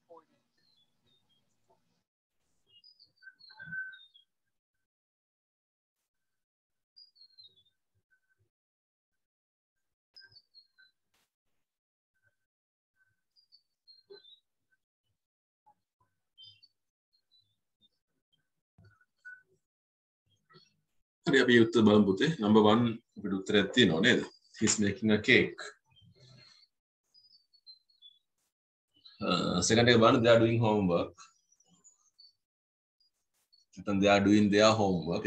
Number 1, he's making a cake. Second one, they are doing homework. They are doing their homework.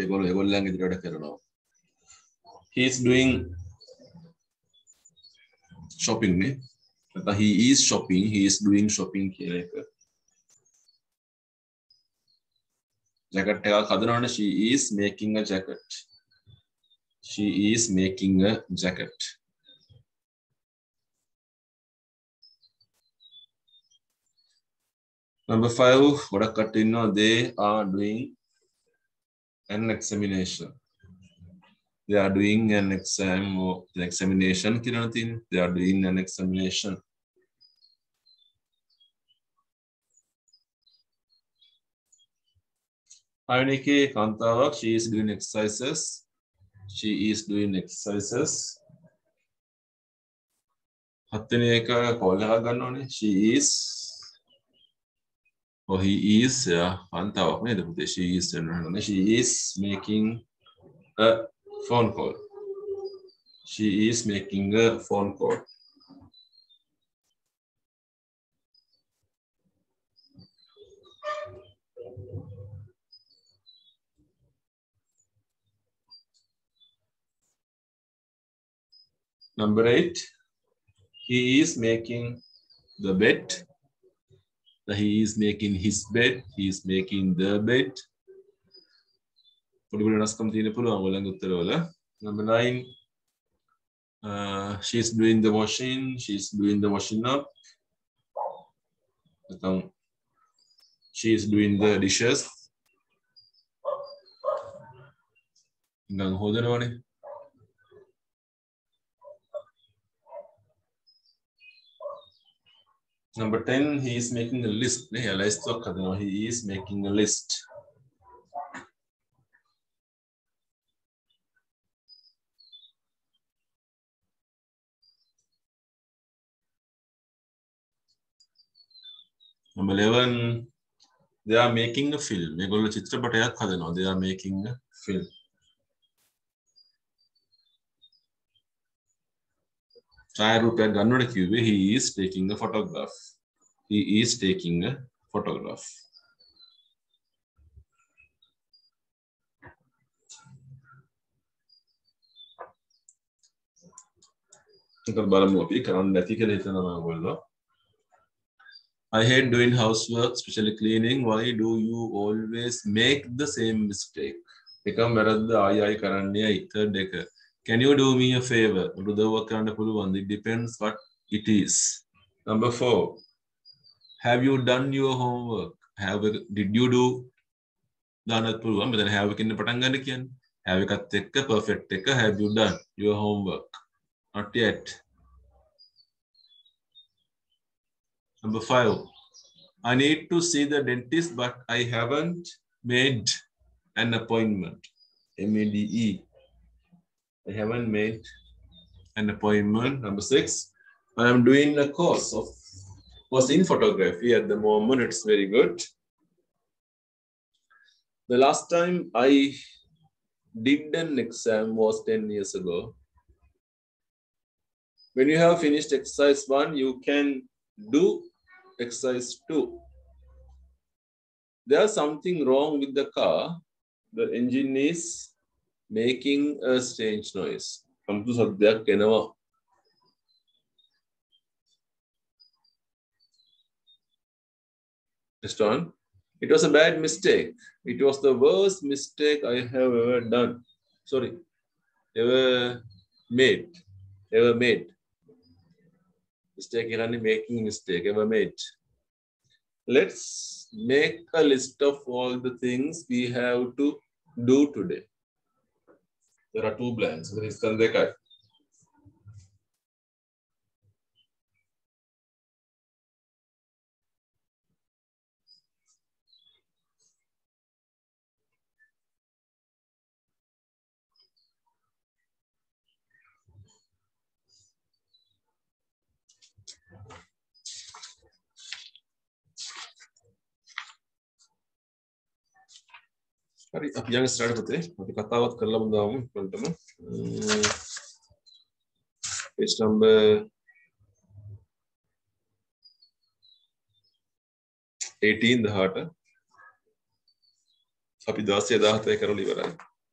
He is doing shopping. He is shopping. He is doing shopping. Jacket. She is making a jacket. She is making a jacket. Number 5, they are doing an examination. They are doing an exam or an examination. They are doing an examination. Ainike Kantawak, she is doing exercises. She is doing exercises. Hattineka Kolagaganone, she is. Or he is Kantawak, she is making a phone call. She is making a phone call. Number 8, he is making the bed. He is making his bed. He is making the bed. Number 9, she is doing the washing. She is doing the washing up. She is doing the dishes. Number 10, he is making a list. He is making a list. Number 11, they are making a film. They are making a film. He is taking a photograph. He is taking a photograph. I hate doing housework, especially cleaning. Why do you always make the same mistake? Can you do me a favor? It depends what it is. Number 4, have you done your homework? Did you do perfect? Have you done your homework? Not yet. Number 5, I need to see the dentist, but I haven't made an appointment. MADE. I haven't made an appointment. Number 6, I am doing a course in photography at the moment. It's very good. The last time I did an exam was 10 years ago. When you have finished exercise 1, you can do exercise 2. There's something wrong with the car. The engine is making a strange noise. Next one. It was a bad mistake. It was the worst mistake I have ever done. Sorry, ever made. Mistake, making mistake, ever made. Let's make a list of all the things we have to do today. There are 2 blanks. හරි අපි යන් start පුතේ. අපි කතාවත් කරලාම දාමු ඉක්මනටම. page number 18 18 අපි 16 17 කරලා ඉවරයි.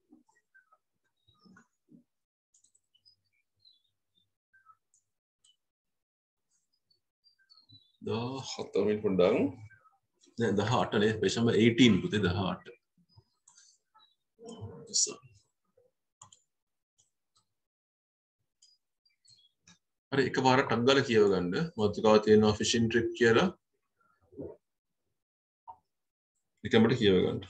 17 වෙනි පොඩ්ඩක් නෑ 18 නේ page number 18 පුතේ 18. හරි එකපාරට ටක් ගාලා කියව ගන්න. මාතෘකාව තියෙනවා fishing trip කියලා. එකමඩ කියව ගන්න.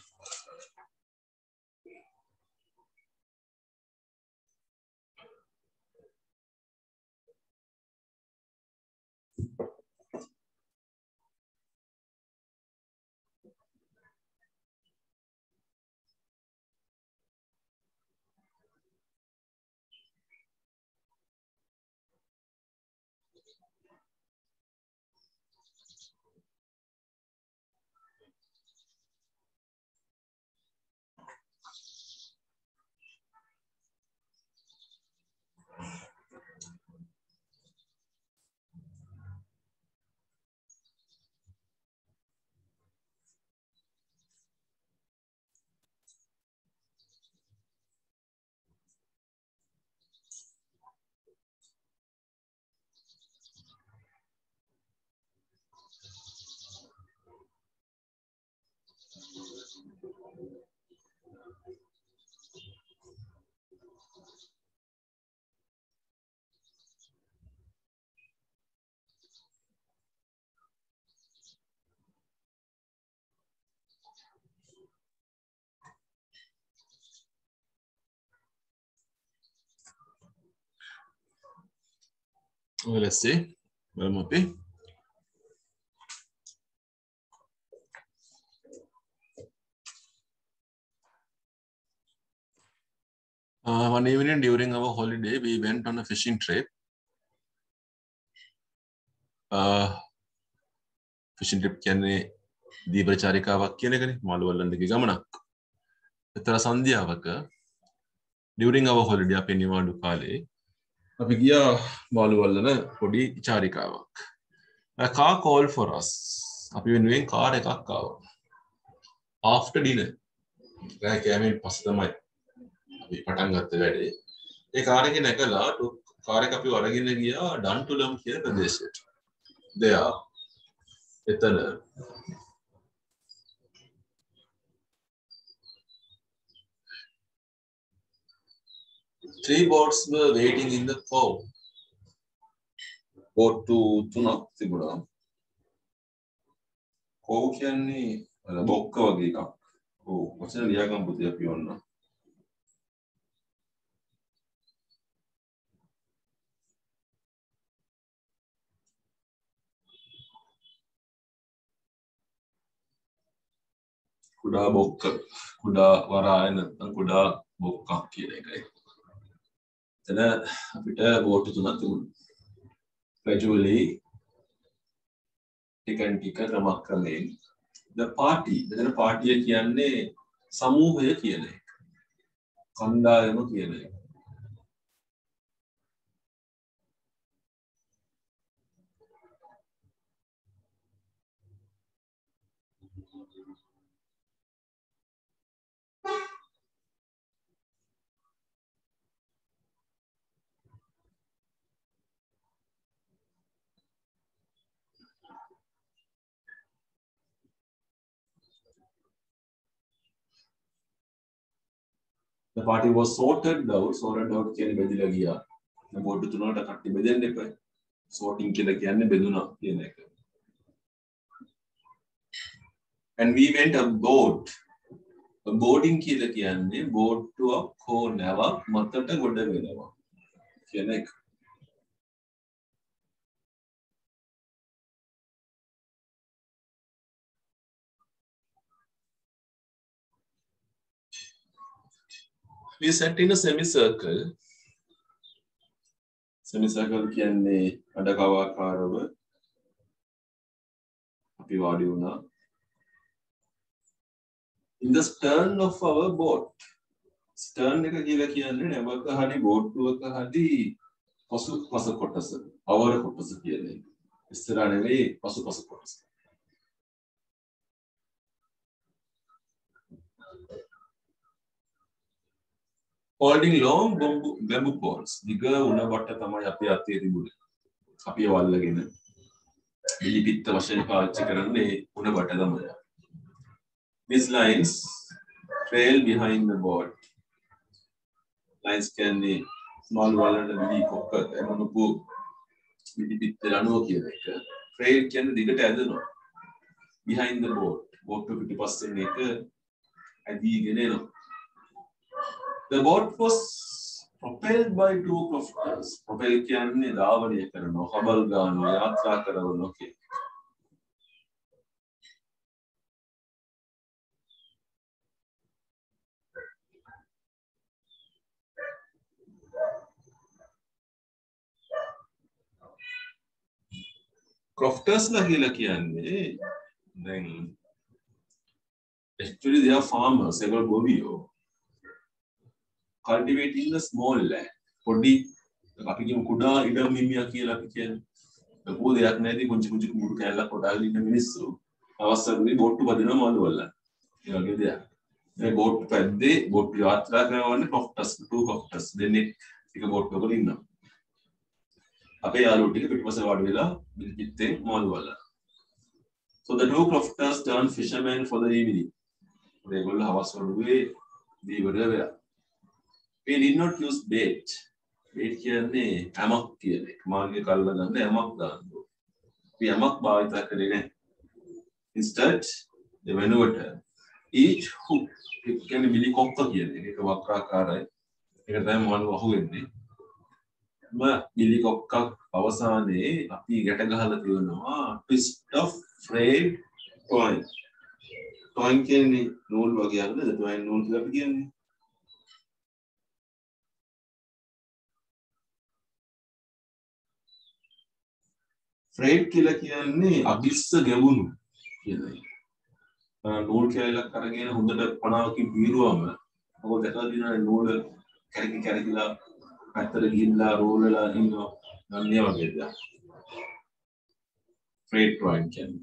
Well, let's see. Well, Mopi. One evening during our holiday, we went on a fishing trip. Fishing trip කියන්නේ දීපර චාරිකාවක් කියන එකනේ මාළු වල්ලන්න ගිය ගමනක්. ඒතර සන්ධ්‍යාවක during our holiday අපේ නිවාඩු කාලේ අපි ගියා මාළු වල්ලන පොඩි චාරිකාවක්. A car called for us. අපි වෙනුවෙන් කාර් එකක් ආවා. After dinner. රෑ කෑමෙන් පස්සේ තමයි අපි පටන් ගත්ත වැඩේ. ඒ කාර් එකේ නැගලා කාර් එක අපිව අරගෙන ගියා ඩන්ටුලම් කියන ප්‍රදේශයට. දෙයා එතන three boats were waiting in the cove. Boat තුනක් තිබුණා. cove කියන්නේ බොක්ක වගේ එකක්. ඔව් වචන ලියාගන්න පුතේ අපි ඔන්න. කුඩා බොක්ක කුඩා වරාය නැත්නම් කුඩා බොක්කක් කියන එකයි. එතන අපිට බෝට් තුනක් තිබුණා. Gradually ටික ක්‍රමක්‍රමයෙන් the party මෙතන party කියන්නේ සමූහය කියන එක. කණ්ඩායම කියන එක. The party was sorted out කියන්නේ බෙදලා ගියා. මේ බෝඩ් තුනකට කට්ටි බෙදෙන්න එපා. sorting කියලා කියන්නේ බෙදුණා කියන එක. And we went aboard. Boarding කියලා කියන්නේ බෝට්ටුවක් හෝ නැවක් මතට ගොඩ වෙනවා කියන එක. We sat in a semicircle. Semicircle කියන්නේ අඩකවාකාරව අපි වාඩි වුණා. In the stern of our boat. Stern එක කියලා කියන්නේ නැවක හරි බෝට්ටුවක හරි පසු කොටස. අවර කොටස කියන්නේ. ඉස්සරහ නෙවෙයි පසු කොටස. Holding long bamboo poles. දිග උණ බට්ට තමයි අපි අතේ තිබුණේ. අපි වල්ලගෙන පිළිපිට වශයෙන් පාවිච්චි කරන්නේ උණ බට තමයි. These lines trail behind the boat. Lines කියන්නේ small වලන විලි කොක්ක එමනුපු පිළිපිට ලනුව කියන එක. Trail කියන්නේ දිගට ඇදෙනවා. Behind the boat. boat එක පිටිපස්සෙන් එක ඇදීගෙන එනවා. The boat was propelled by two crofters. Propel කියන්නේ ධාවනය කරනවා, හබල් ගන්නවා, යාත්‍රා කරනවා කියන. Crofters ලා කියලා කියන්නේ දැන් actually they are farmers, several ගොවියෝ cultivating the small land. පොඩි අපි කියමු කුඩා ඉඩම් හිමියා කියලා අපි කියන්නේ. ලොකු දෙයක් නැති පුංචි කුඹුරු කැලලක් කොටාගෙන ඉන්න මිනිස්සු අවස්ථාවකදී බෝට්ටු පදිනවා මාළු වල. ඒ වගේ දෙයක්. මේ බෝට්ටු පැද්දේ බෝට්ටු යාත්‍රා කරනවන්නේ crofters, two crofters. දෙන්නේ එක බෝට්ටු වල ඉන්නවා. අපේ යාළුවෝ ටික පිටිපස්සේ වාඩි වෙලා පිටිත්තේ මාළු වල. So the two crofters turned fishermen for the evening. ඒගොල්ලෝ හවස් වරුවේ දීවර වෙලා. We did not use bait. Bait කියන්නේ ඇමක් කියන එක. මාගේ කල්ල ගන්න ඇමක් දාන්න. අපි ඇමක් භාවිත කරේ නැහැ. Instead, they maneuvered. Each hook කියන්නේ මිලි කොක්ක කියන එක. ඒක වක්‍රාකාරයි. ඒක තමයි මාළු අහුවෙන්නේ. මිලි කොක්ක අවසානයේ අපි ගැට ගහලා තියෙනවා twist of frayed twine. Twine කියන්නේ නූල් වගේ යන්නේ. twine නූල් කියලා අපි කියන්නේ. Frayed කියලා කියන්නේ අබිස්ස ගැවුණු කියන එක. නූල් කැලක් අරගෙන හොඳට පණාවකින් පීරුවම ඔක දැකලා දිනන නූල් කැරකිලා පැත්තට ගිහිල්ලා රෝල් වෙලා ඉන්නවා. ගන්නේ වගේ දෙයක්. Frayed twine කියන්නේ.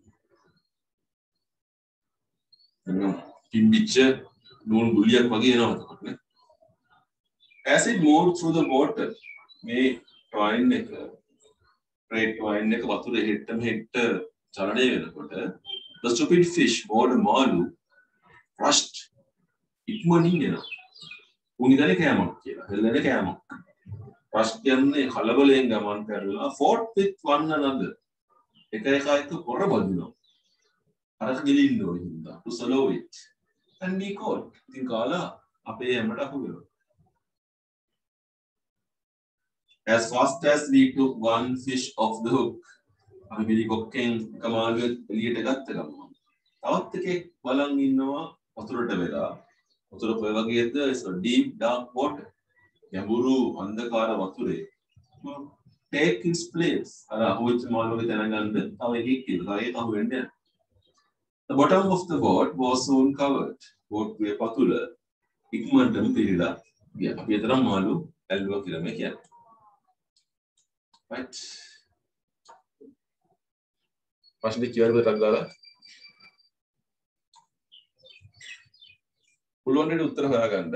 පිම්බිච්ච නූල් ගුලියක් වගේ එනවා එතකොට නේ. As it moved through the water මේ twine එක Frayed twine එක වතුරේ හෙට්ටම හෙට්ට චලනය වෙනකොට the stupid fish bored මාළු rushed ඉක්මනින් එනවා. උනිදලේ කෑමක් කියලා. හෙල්ලෙන කෑමක්. rush කියන්නේ කලබලයෙන් ගමන් කරලා fought with one another. එක එක්ක පොර බදිනවා. අරක ගිලින්න ඕනේ හින්දා. to swallow it and be caught. ඉතින් කාලා අපේ හැමට අහු වෙනවා. As fast as we took one fish off the hook, අපි පිළි කොක්කෙන් කමාලුව එළියට ගත්ත ගමන් තවත් එකෙක් බලන් ඉන්නවා වතුරට වෙලා. වතුර කොයි වගේද? it's a deep dark water. ගැඹුරු අන්ධකාර වතුරේ. take its place. අර අහුවෙච්ච මාළුවගේ තැන ගන්න තව එකෙක් කියලා. තව එකක් අහු වෙන්නේ. The bottom of the boat was soon covered. බෝට්ටුවේ පතුල ඉක්මනටම පිරීලා ගියා. අපි එතරම් මාළු ඇල්ලුවා කියලා මේ කියන්නේ. Right. ප්‍රශ්නේ කියවන්න ටක් දාලා පුළුවන් දෙයට උත්තර හොයාගන්න.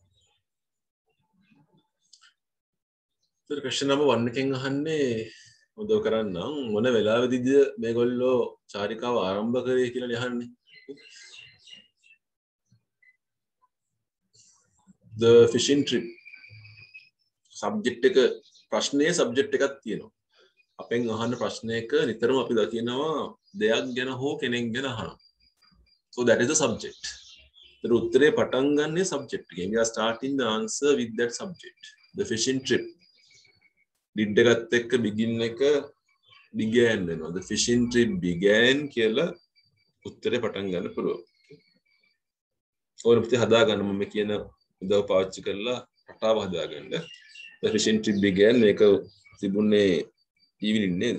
So question number 1 එකෙන් අහන්නේ උදව් කරන්නම් මොන වෙලාවෙදිද මේගොල්ලෝ චාරිකාව ආරම්භ කරේ කියලා ලියන්නේ. The fishing trip. Subject එක ප්‍රශ්නයේ subject එකක් තියෙනවා. අපෙන් අහන ප්‍රශ්නයක නිතරම අපි දකිනවා දෙයක් ගැන හෝ කෙනෙක් ගැන අහනවා. So that is the subject. The උත්තරේ පටන් ගන්නේ subject එකෙන්. We are starting the answer with that subject. The fishing trip. did එකත් එක්ක begin එක began වෙනවා. The fishing trip began කියලා උත්තරේ පටන් ගන්න පුළුවන්. ඕන පුතේ හදා ගන්න මම කියන උදව් පාවිච්චි කරලා රටාව හදා ගන්න. The fishing trip began මේක තිබුණේ evening නේද?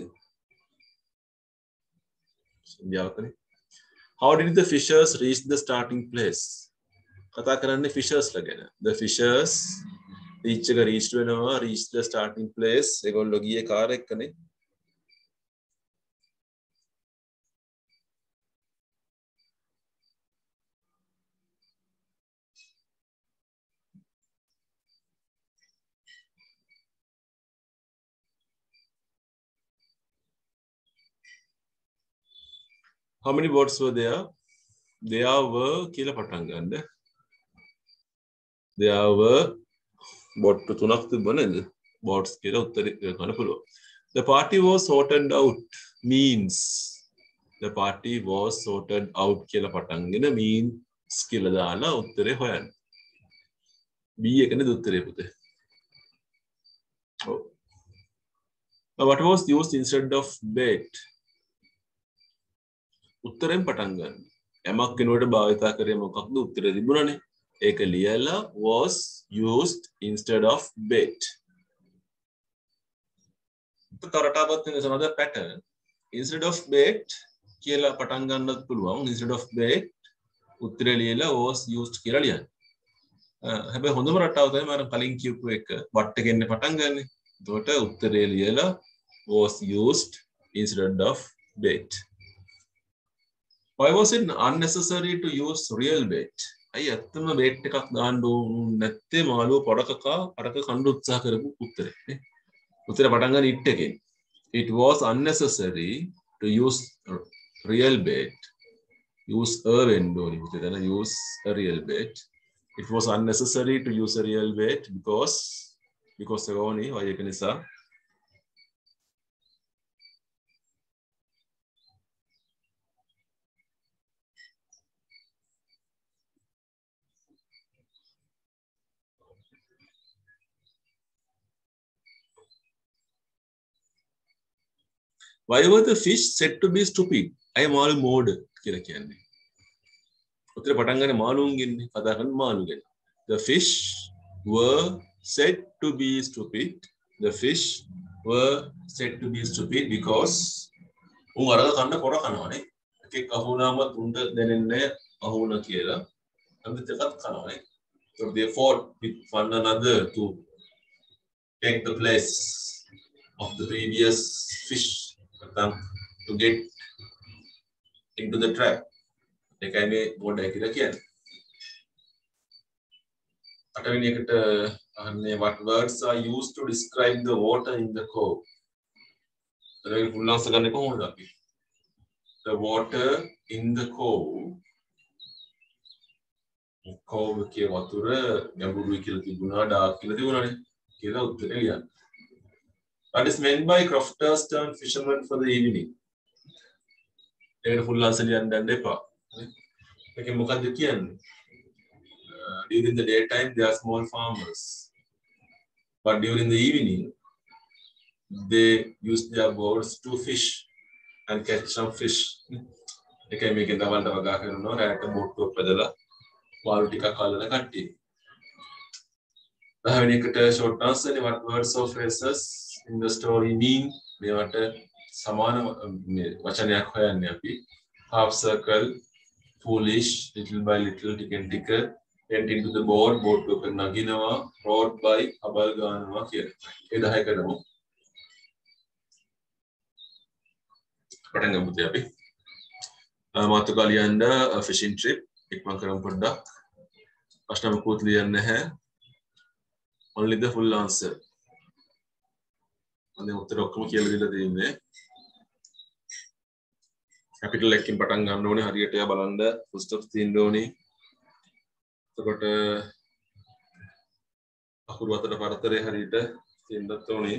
සංඥාවකනේ. How did the fishers reach the starting place? කතා කරන්නේ fishers ලා ගැන. The fishers reach එක reach වෙනවා, reach the starting place. ඒගොල්ලෝ ගියේ කාර් එක්කනේ. How many boats were there? There were කියලා පටන් ගන්න. There were boat තුනක් තිබුණා නේද? Boats කියලා උත්තරේ ගන්න පුළුවන්. The party was sorted out means the party was sorted out කියලා පටන්ගෙන means කියලා දාලා උත්තරේ හොයන්න. B එකනේ උත්තරේ පුතේ. ඔව්. What was used instead of bait? උත්තරෙන් පටන් ගන්න. යමක් වෙනුවට භාවිතා කරේ මොකක්ද උත්තරේ තිබුණානේ. ඒක ලියලා was used instead of bait. තරටාවත් වෙන සමහර pattern instead of bait කියලා පටන් ගන්නත් පුළුවන්. instead of bait උත්තරේ ලියලා was used කියලා ලියන්න. හැබැයි හොඳම රටාව තමයි මම කලින් කියපු එක but එකෙන් පටන් ගන්න. එතකොට උත්තරේ ලියලා was used instead of bait. Why was it unnecessary to use real bait? අයි ඇත්තම bait එකක් දාන්න ඕන නැත්තේ මාළුව පොඩකකා අරක කන්න උත්සාහ කරපු උත්තරේ නේ. උත්තරේ පටන් ගන්න it එකෙන්. It was unnecessary to use real bait. Use a වෙන්න ඕනි පුතේ. දැන් use a real bait. It was unnecessary to use a real bait because ඕනි why එක නිසා. Why were the fish said to be stupid? I am all mode කියලා කියන්නේ. උත්තර පටන් ගන්න මාළුන්ගෙන්නේ කතා කරන මාළු ගැන. The fish were said to be stupid. The fish were said to be stupid because උන් අරක කන්න පොර කනවානේ. එකෙක් අහුණාම උන්ට දැනෙන්නේ අහුණා කියලා. අනිත් එකත් කනවානේ. So they fought with one another to take the place of the previous fish. To get into the trap. ඒකයි බෝඩ් එක කියලා කියන්නේ. අටවෙනි එකට අහන්නේ what words are used to describe the water in the cove? ඒක full answer ගන්න කොහොමද අපි? The water in the cove. cove කිය වතුර ගැඹුරුයි කියලා තිබුණා, dark කියලා තිබුණානේ. කියලා උත්තරේ ලියන්න. What is meant by crofters turn fishermen for the evening? ඒකට full answer ලියන්න දැන් එපා. මේකෙන් මොකක්ද කියන්නේ? During the daytime they are small farmers. But during the evening they use their boats to fish and catch some fish. ඒකයි මේකෙන් දවල්ට වගා කරනවා රැට බෝට්ටුවක් පදලා මාළු ටිකක් අල්ලන කට්ටිය. පළවෙනි එකට short answer නේ what words or phrases in the story mean මේවට සමාන වචනයක් හොයන්නේ අපි. Half circle, foolish, little by little, ටිකෙන් ටික, went into the boat, boat එක නගිනවා, rowed by, හබල් ගන්නවා කියලා. ඒ 10 කරමු. පටන් ගමු අපි. මාතෘකා ලියන්න fishing trip ඉක්මන් කරමු පොඩ්ඩක්. ප්‍රශ්න මොකුත් ලියන්න නැහැ. Only the full answer. අනේ උත්තර ඔක්කොම කියලා දීලා තියෙන්නේ. කැපිටල් එකකින් පටන් ගන්න ඕනේ හරියට එයා බලන්න ෆුල් ස්ටොප්ස් තියෙන්න ඕනේ. එතකොට අකුරු අතර පරතරය හරියට තියෙන්නත් ඕනේ.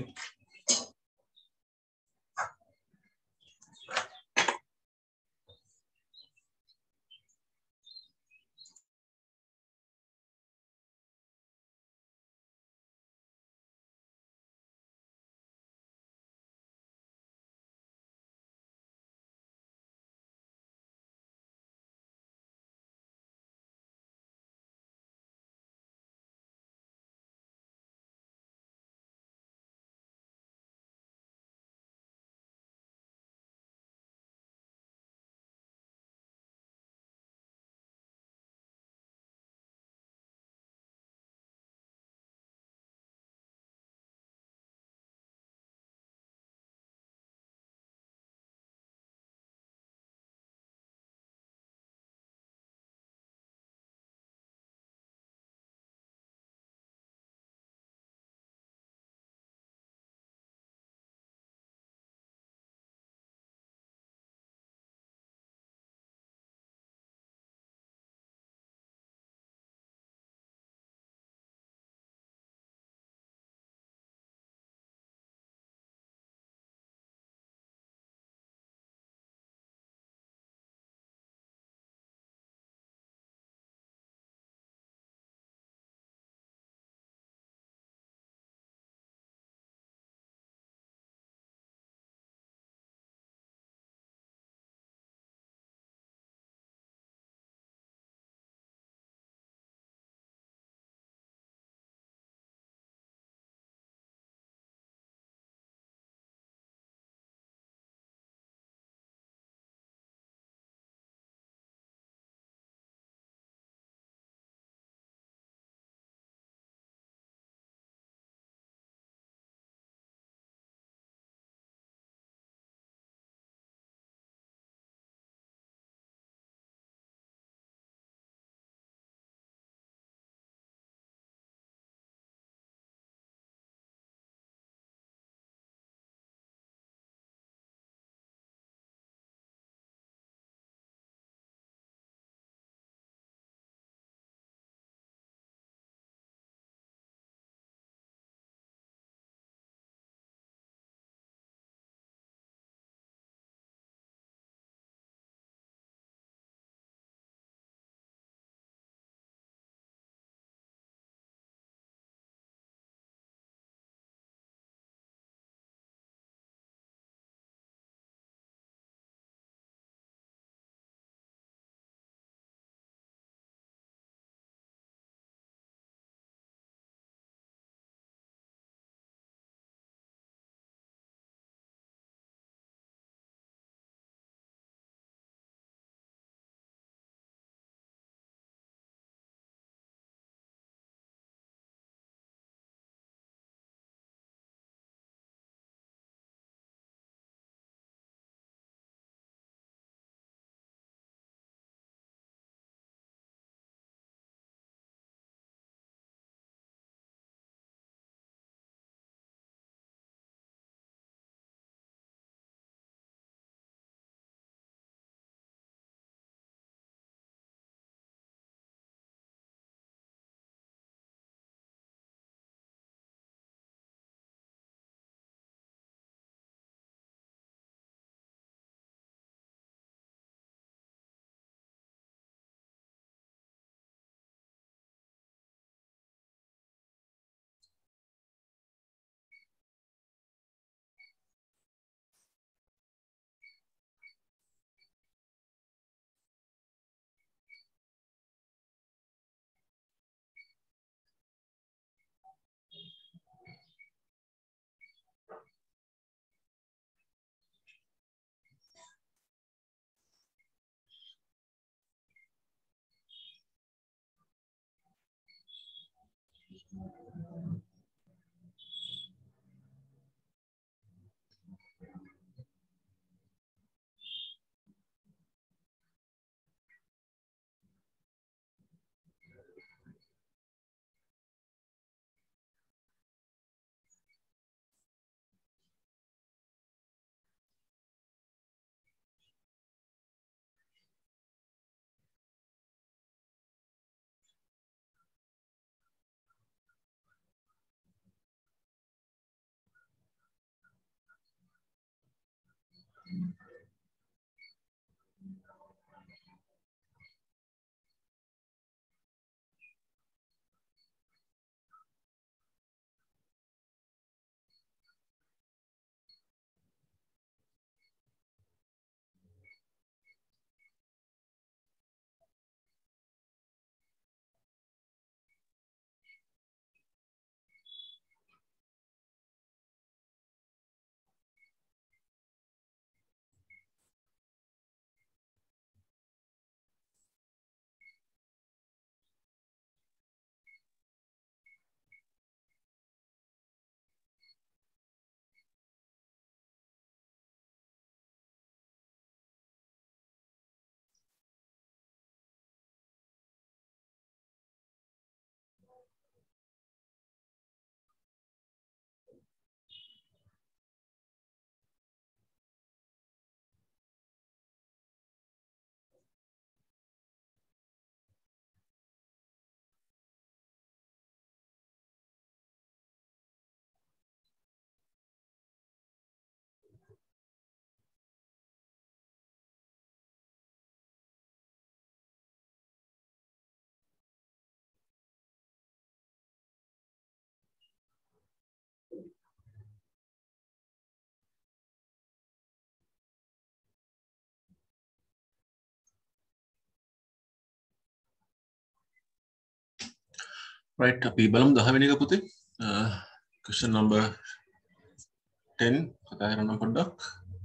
Right, අපි බලමු 10 වෙනි එක පුතේ. Question number 10 කතා කරන්න පොඩ්ඩක්.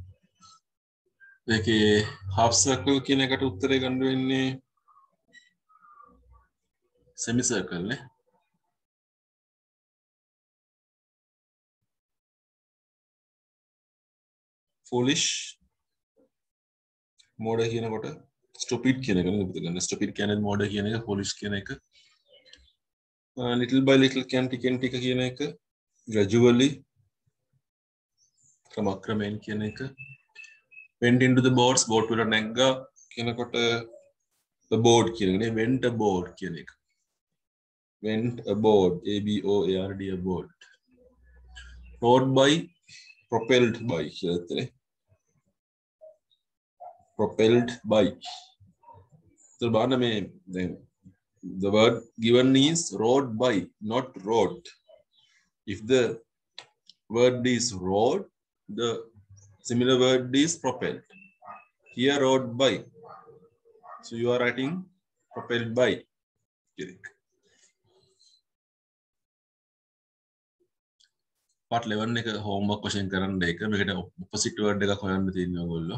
ඒකේ half circle කියන එකට උත්තරේ ගන්න වෙන්නේ semi circle නේ. Foolish mode කියනකොට stupid කියන එක නේද පුතේ ගන්න. stupid කියන්නේ mode කියන එක, foolish කියන එක. Little by little ටිකෙන් ටික කියන එක, gradually ක්‍රමක්‍රමයෙන් කියන එක. went into the boats, boat වල නැග්ගා කියනකොට the boat කියන එක නේ, went aboard කියන එක. went aboard, A-B-O-A-R-D, aboard. rode by, propelled by කියලා තියෙන්නේ. propelled by. So බලන්න මේ දැන් the word given is rode by, not rode. If the word is rode, the similar word is propelled. Here rode by. So you are writing propelled by. Part 11 එක homework වශයෙන් කරන්න එක. මේකට opposite word එකක් හොයන්න තියෙනවා ඔයගොල්ලෝ.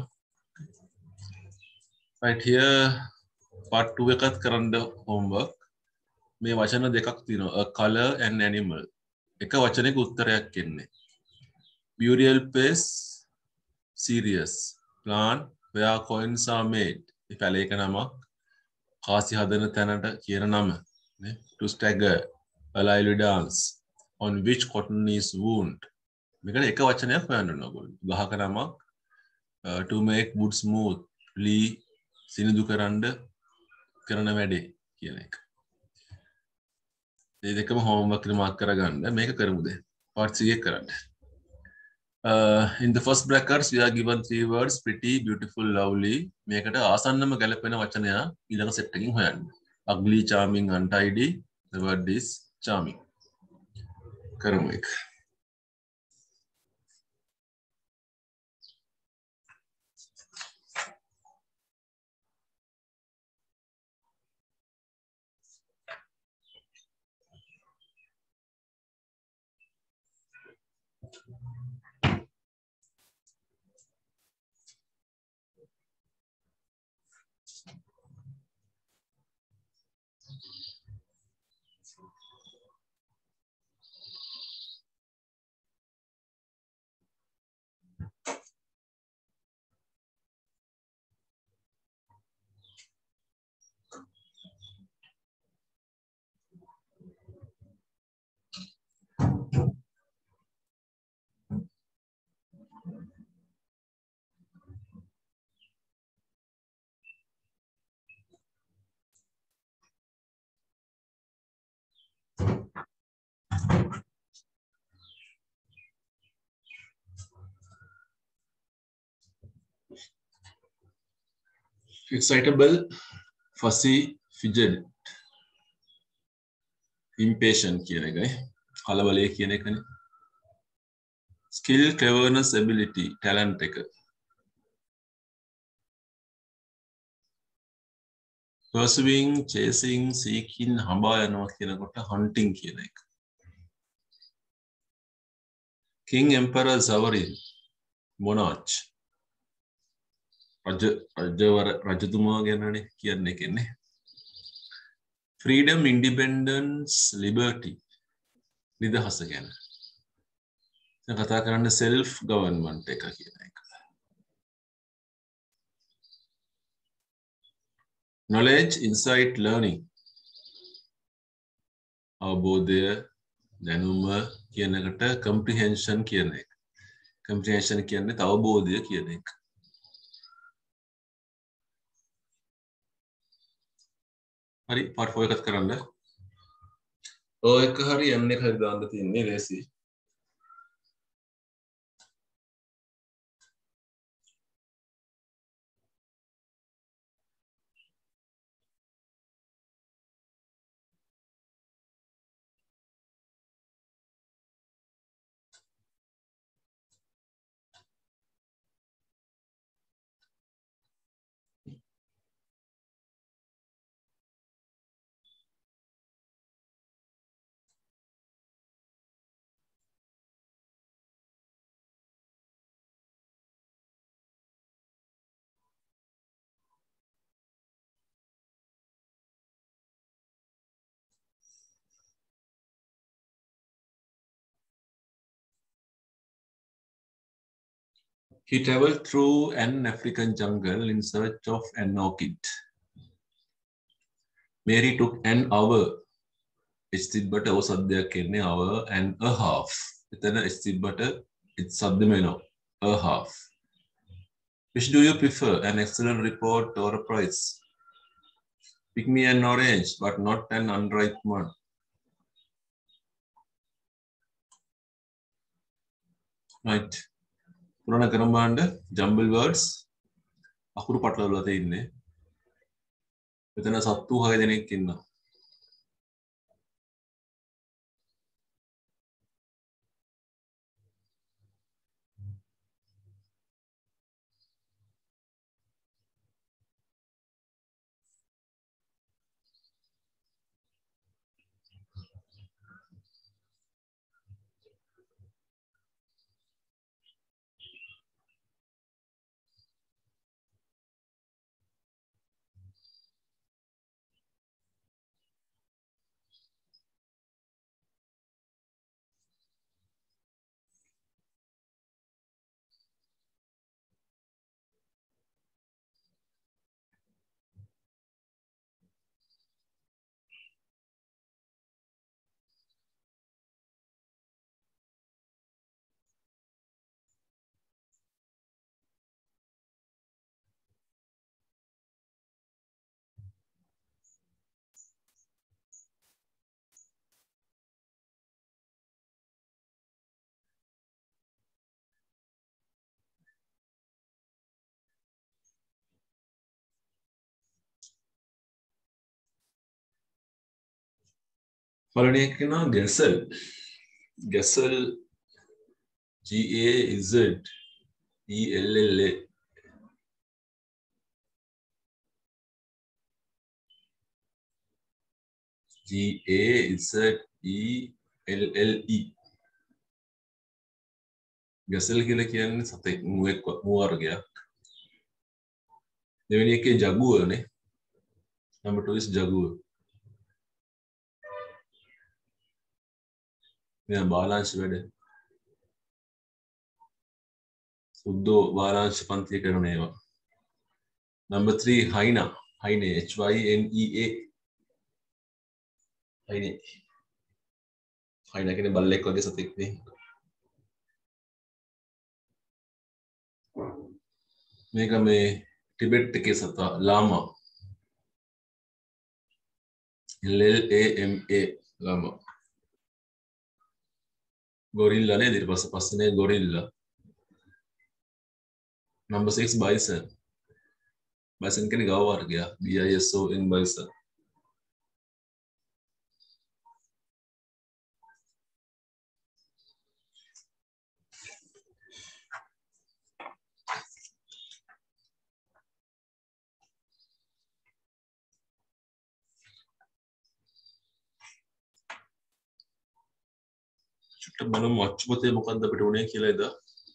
Right here part 2 එකත් කරන්න homework. මේ වචන දෙකක් තියෙනවා, a color and animal. එක වචනයක උත්තරයක් එන්නේ. Burial place, serious. Plant where coins are made. මේ පැලේක නමක්. කාසි හදන තැනට කියන නම. නේ? To stagger, a lively dance. On which cotton is wound. මේකට එක වචනයක් හොයන්න ඕන ඔයගොල්ලෝ. ගහක නමක්, to make wood smooth. ලී සිනිඳු කරන්න කරන වැඩේ කියන එක. මේ දෙකම homework එක මාක් කරගන්න. මේක කරමුද? part 3 එක කරන්න. In the first brackets we are given 3 words, pretty, beautiful, lovely. මේකට ආසන්නම ගැලපෙන වචනය ඊළඟ සෙට් එකකින් හොයන්න. ugly, charming, untidy. The word is charming. කරමු එක. excitable, fussy, fidget, impatient කියන එකයි. කලබලයේ කියන එකනේ. skill, cleverness, ability, talent එක. pursuing, chasing, seeking, හඹා යනවා කියනකොට hunting කියන එක. king, emperor, sovereign, monarch. රජතුමා ගැනනේ කියන්නේ කියන්නේ. freedom, independence, liberty. නිදහස ගැන. දැන් කතා කරන්න self government එක කියන එක. knowledge, insight, learning. අවබෝධය, දැනුම කියන එකට comprehension කියන එක. comprehension කියන්නේ අවබෝධය කියන එක. හරි part 4 එකත් කරන්න. ඔය එක හරි n එක හරි දාන්න තියෙන්නේ ලේසි. He traveled through an African jungle in search of an orchid. Mary took an hour. But hour and a half. But it's a half. Which do you prefer, an excellent report or a prize? Pick me an orange, but not an unripe one. Right. පුරණ කරඹාණ්ඩ jumble words අකුරු පටලවලා තියෙන්නේ. මෙතන සත්තු 6 දෙනෙක් ඉන්නවා. පළවෙනි එක කියනවා gazelle. Gazelle G-A-Z-E-L-L-A. G-A-Z-E-L-L-E. Gazelle කියලා කියන්නේ සතෙක් මුවෙක් වර්ගයක්. දෙවෙනි එකේ jaguar නේ. Number 2 is jaguar. මෙයා බාලාංශ වැඩ. සුද්දෝ බාලාංශ පන්තිය කරන ඒවා. Number 3 hyena. Hyena H-Y-N-E-A. hyena. hyena කියන්නේ බල්ලෙක් වගේ සතෙක් නේ. මේක මේ ටිබෙට් එකේ සතා ලාමා. L-L-A-M-A ලාමා. gorilla ne ඊට පස්සේ gorilla. Number 6 bison. Bison කෙනෙක් ගාව වර්ගයක්. BISON bison. චුට්ටක් බලමු අච්චුපතේ මොකද්ද අපිට උනේ කියලා එදා.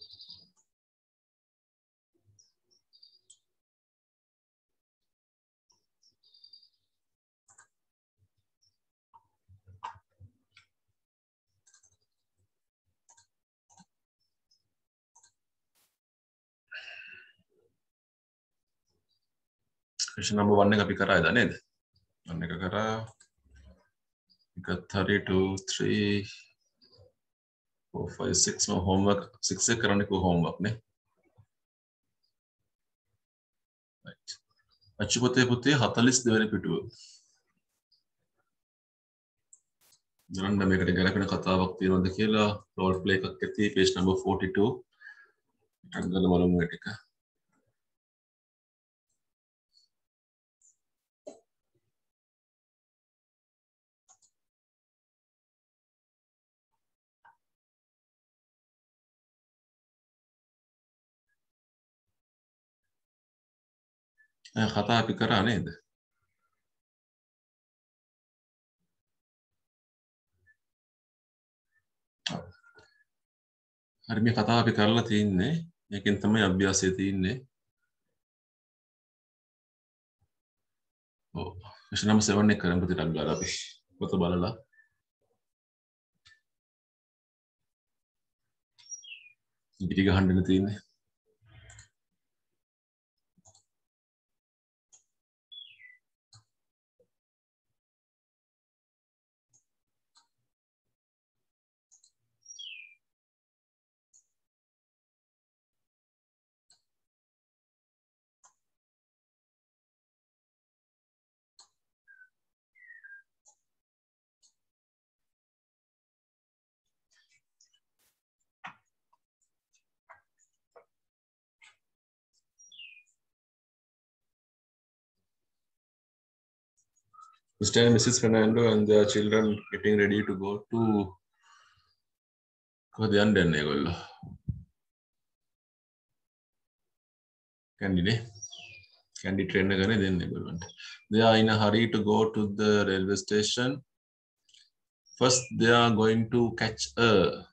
question number 1 එක අපි කරා එදා නේද? 1 එක කරා. එකත් හරි 2 3 4 5 6 no homework 6 එක කරන්නේ කො homework නේ. right. අච්චුපතේ පුතේ 42 වෙනි පිටුව. බලන්න මේකට ගැලපෙන කතාවක් තියෙනවද කියලා role play එකක් ඇති page number 42. ටක් ගාලා බලමු ඒ ටික. කතා අපි කරා නේද? හරි මේ කතාව අපි කරලා තින්නේ. මේකෙන් තමයි අභ්‍යාසය තින්නේ. ඔව්. question number 7 එක කරමු ටිකක් ගාලා අපි පොත බලලා. ඉතිරි ගහන්න තියෙන්නේ. Mr. and Mrs. Fernando and their children getting ready to go to Candy train they are in a hurry to go to the railway station. First they are going to catch a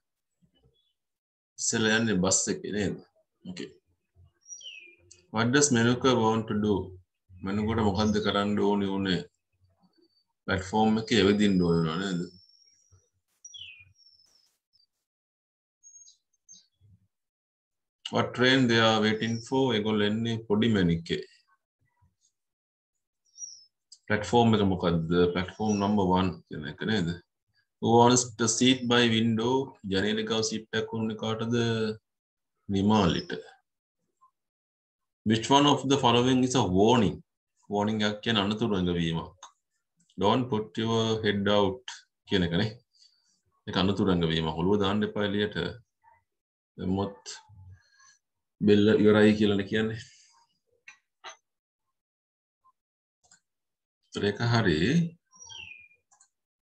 bus again. Okay. What does Menuka want to do? Menuka මොකද්ද කරන්න ඕනේ උනේ? Platform එකේ එවෙදින්න ඕනේ නේද? What train they are waiting for? ඒගොල්ලෝ එන්නේ පොඩිමැණික්කේ. Platform එක මොකද්ද? Platform number 1 කියන එක නේද? Who wants to seat by window? ජනේල ගාව seat එකක් උන්නේ කාටද? නිමාලිට. Which one of the following is a warning? Warning එකක් කියන අනතුරු ඇඟවීමක්. Don't put your head out කියන එකනේ. ඒක අනතුරු ඇඟවීමක්. ඔළුව දාන්න එපා එළියට. දැම්මොත් බෙල්ල ඉවරයි කියලානේ කියන්නේ. ඒක හරි.